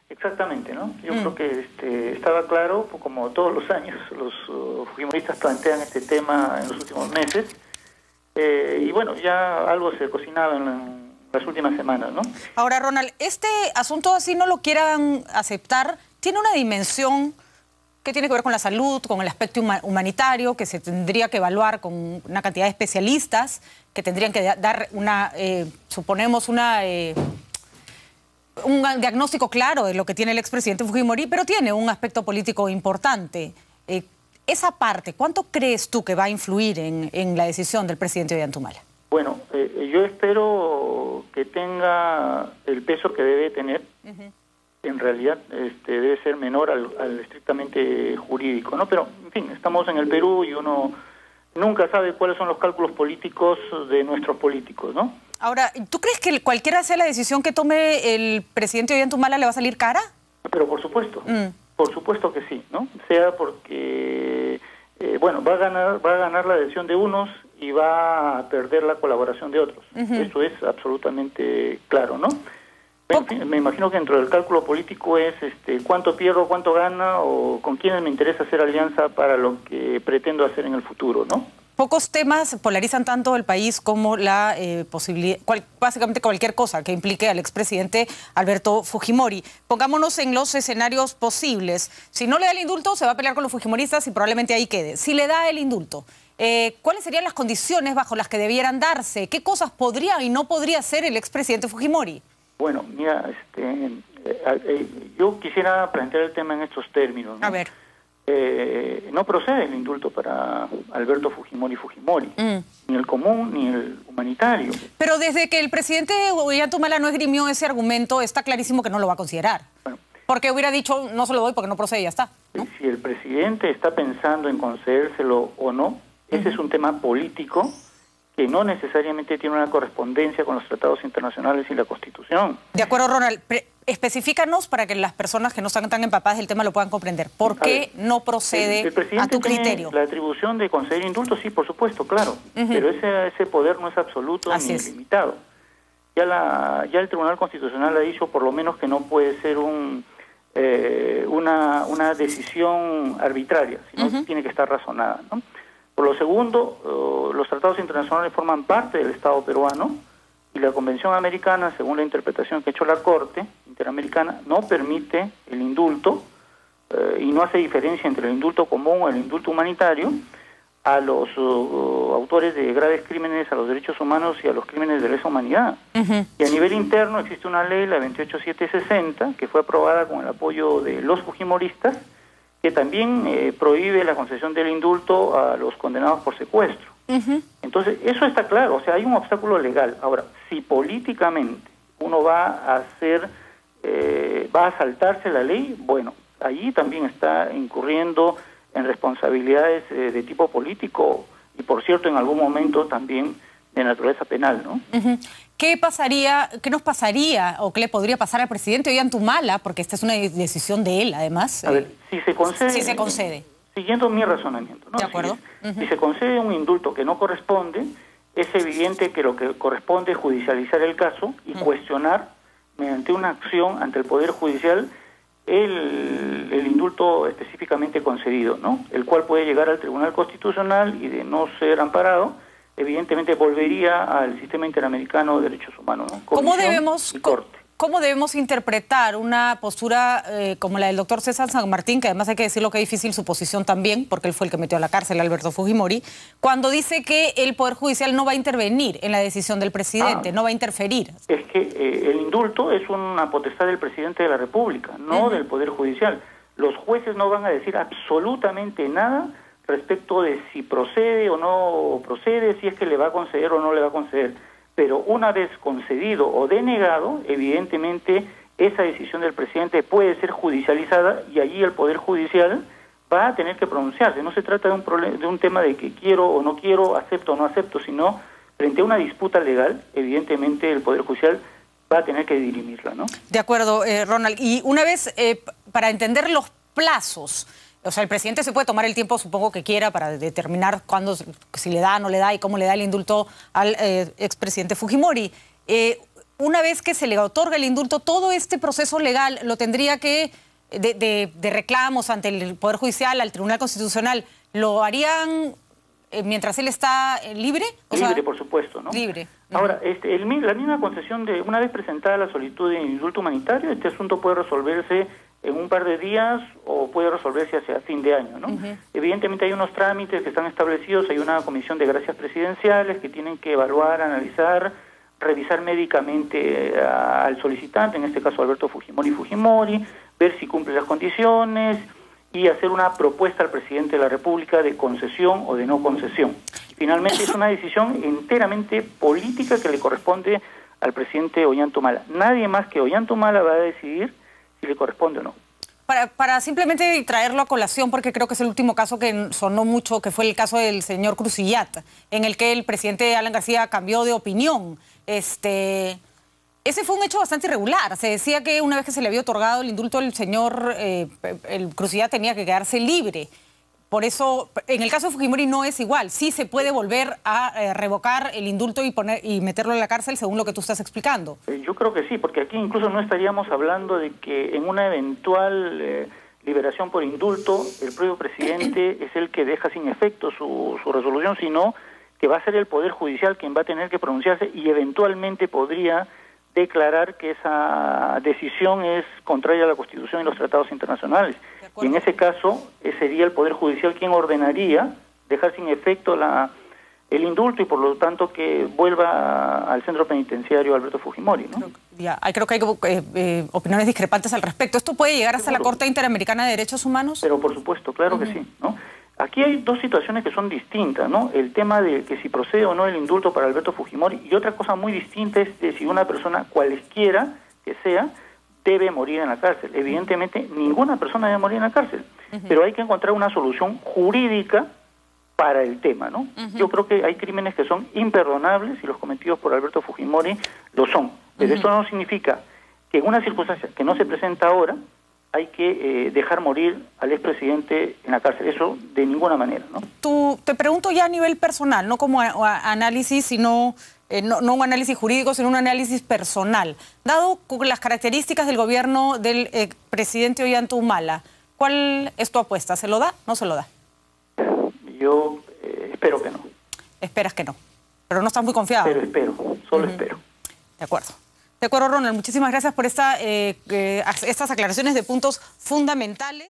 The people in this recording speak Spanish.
Exactamente, ¿no? Yo creo que estaba claro, como todos los años, los fujimoristas plantean este tema en los últimos meses, y bueno, ya algo se cocinaba en las últimas semanas, ¿no? Ahora, Ronald, este asunto, así no lo quieran aceptar, tiene una dimensión que tiene que ver con la salud, con el aspecto humanitario, que se tendría que evaluar con una cantidad de especialistas, que tendrían que dar suponemos, un diagnóstico claro de lo que tiene el expresidente Fujimori, pero tiene un aspecto político importante. Esa parte, ¿cuánto crees tú que va a influir en la decisión del presidente Ollantumala? Bueno, yo espero que tenga el peso que debe tener. En realidad debe ser menor al estrictamente jurídico, ¿no? Pero, en fin, estamos en el Perú y uno nunca sabe cuáles son los cálculos políticos de nuestros políticos, ¿no? Ahora, ¿tú crees que cualquiera sea la decisión que tome el presidente Ollantumala le va a salir cara? Pero por supuesto que sí, ¿no? Sea porque, bueno, va a ganar la decisión de unos y va a perder la colaboración de otros. Eso es absolutamente claro, ¿no? En fin, me imagino que dentro del cálculo político es cuánto pierdo, cuánto gana o con quiénes me interesa hacer alianza para lo que pretendo hacer en el futuro, ¿no? Pocos temas polarizan tanto el país como la posibilidad, básicamente cualquier cosa que implique al expresidente Alberto Fujimori. Pongámonos en los escenarios posibles. Si no le da el indulto, se va a pelear con los fujimoristas y probablemente ahí quede. Si le da el indulto, ¿cuáles serían las condiciones bajo las que debieran darse? ¿Qué cosas podría y no podría hacer el expresidente Fujimori? Bueno, mira, yo quisiera plantear el tema en estos términos, ¿no? A ver. No procede el indulto para Alberto Fujimori, ni el común ni el humanitario. Pero desde que el presidente Ollantumala no esgrimió ese argumento, está clarísimo que no lo va a considerar. Bueno, porque hubiera dicho, no se lo doy porque no procede y ya está, ¿no? Si el presidente está pensando en concedérselo o no, ese es un tema político que no necesariamente tiene una correspondencia con los tratados internacionales y la Constitución. De acuerdo, Ronald. Especifícanos para que las personas que no están tan empapadas del tema lo puedan comprender. ¿Por qué no procede a tu criterio? La atribución de conceder indultos, sí, por supuesto, claro. Pero ese poder no es absoluto ni ilimitado. Ya el Tribunal Constitucional ha dicho por lo menos que no puede ser una decisión arbitraria, sino tiene que estar razonada, ¿no? Por lo segundo, los tratados internacionales forman parte del Estado peruano y la Convención Americana, según la interpretación que ha hecho la Corte Interamericana, no permite el indulto y no hace diferencia entre el indulto común o el indulto humanitario a los autores de graves crímenes a los derechos humanos y a los crímenes de lesa humanidad. Y a nivel interno existe una ley, la 28760, que fue aprobada con el apoyo de los fujimoristas, que también prohíbe la concesión del indulto a los condenados por secuestro. Entonces, eso está claro, o sea, hay un obstáculo legal. Ahora, si políticamente uno va a saltarse la ley, bueno, allí también está incurriendo en responsabilidades de tipo político y, por cierto, en algún momento también de naturaleza penal, ¿no? ¿Qué nos pasaría o qué le podría pasar al presidente Ollantumala? Porque esta es una decisión de él, además. A ver, si se concede. Siguiendo mi razonamiento, ¿no? De acuerdo. Si se concede un indulto que no corresponde, es evidente que lo que corresponde es judicializar el caso y cuestionar mediante una acción ante el Poder Judicial el indulto específicamente concedido, ¿no? El cual puede llegar al Tribunal Constitucional y, de no ser amparado, evidentemente volvería al sistema interamericano de derechos humanos, ¿no? ¿Cómo debemos interpretar una postura como la del doctor César San Martín, que además hay que decirlo que es difícil su posición también, porque él fue el que metió a la cárcel a Alberto Fujimori, cuando dice que el Poder Judicial no va a intervenir en la decisión del presidente, no va a interferir? Es que el indulto es una potestad del presidente de la República, no del Poder Judicial. Los jueces no van a decir absolutamente nada respecto de si procede o no procede, si es que le va a conceder o no le va a conceder. Pero una vez concedido o denegado, evidentemente esa decisión del presidente puede ser judicializada y allí el Poder Judicial va a tener que pronunciarse. No se trata de un tema de que quiero o no quiero, acepto o no acepto, sino frente a una disputa legal, evidentemente el Poder Judicial va a tener que dirimirla, ¿no? De acuerdo, Ronald. Y una vez, para entender los plazos, o sea, el presidente se puede tomar el tiempo, supongo que quiera, para determinar cuándo, si le da, no le da y cómo le da el indulto al expresidente Fujimori. una vez que se le otorga el indulto, todo este proceso legal lo tendría que, de reclamos ante el Poder Judicial, al Tribunal Constitucional, ¿lo harían mientras él está libre? Libre, por supuesto, ¿no? Libre. Ahora, la misma concesión de, una vez presentada la solicitud de indulto humanitario, este asunto puede resolverse en un par de días o puede resolverse hacia fin de año, ¿no? Evidentemente hay unos trámites que están establecidos, hay una comisión de gracias presidenciales que tienen que evaluar, analizar, revisar médicamente al solicitante, en este caso Alberto Fujimori, ver si cumple las condiciones y hacer una propuesta al presidente de la República de concesión o de no concesión. Finalmente es una decisión enteramente política que le corresponde al presidente Ollanta Humala. Nadie más que Ollanta Humala va a decidir si le corresponde o no. Para simplemente traerlo a colación, porque creo que es el último caso que sonó mucho, que fue el caso del señor Cruzillat, en el que el presidente Alan García cambió de opinión. Ese fue un hecho bastante irregular. Se decía que una vez que se le había otorgado el indulto, el señor el Cruzillat tenía que quedarse libre. Por eso, en el caso de Fujimori no es igual. Sí se puede volver a revocar el indulto y meterlo en la cárcel, según lo que tú estás explicando. Yo creo que sí, porque aquí incluso no estaríamos hablando de que en una eventual liberación por indulto, el propio presidente es el que deja sin efecto su resolución, sino que va a ser el Poder Judicial quien va a tener que pronunciarse y eventualmente podría declarar que esa decisión es contraria a la Constitución y los tratados internacionales. Y en ese caso sería el Poder Judicial quien ordenaría dejar sin efecto el indulto y por lo tanto que vuelva al centro penitenciario Alberto Fujimori, ¿no? Creo que hay opiniones discrepantes al respecto. ¿Esto puede llegar hasta la Corte Interamericana de Derechos Humanos? Pero por supuesto, claro que sí, ¿no? Aquí hay dos situaciones que son distintas, ¿no? El tema de que si procede o no el indulto para Alberto Fujimori, y otra cosa muy distinta es de si una persona, cualesquiera que sea, debe morir en la cárcel. Evidentemente, ninguna persona debe morir en la cárcel, pero hay que encontrar una solución jurídica para el tema, ¿no? Yo creo que hay crímenes que son imperdonables y los cometidos por Alberto Fujimori lo son. Pero eso no significa que en una circunstancia que no se presenta ahora, hay que dejar morir al expresidente en la cárcel. Eso de ninguna manera, ¿no? Te pregunto ya a nivel personal, no como análisis, sino no un análisis jurídico, sino un análisis personal. Dado las características del gobierno del presidente Ollanta Humala, ¿cuál es tu apuesta? ¿Se lo da? ¿No se lo da? Yo espero que no. Esperas que no, pero no estás muy confiado. Pero espero, solo espero. De acuerdo. De acuerdo, Ronald. Muchísimas gracias por estas aclaraciones de puntos fundamentales.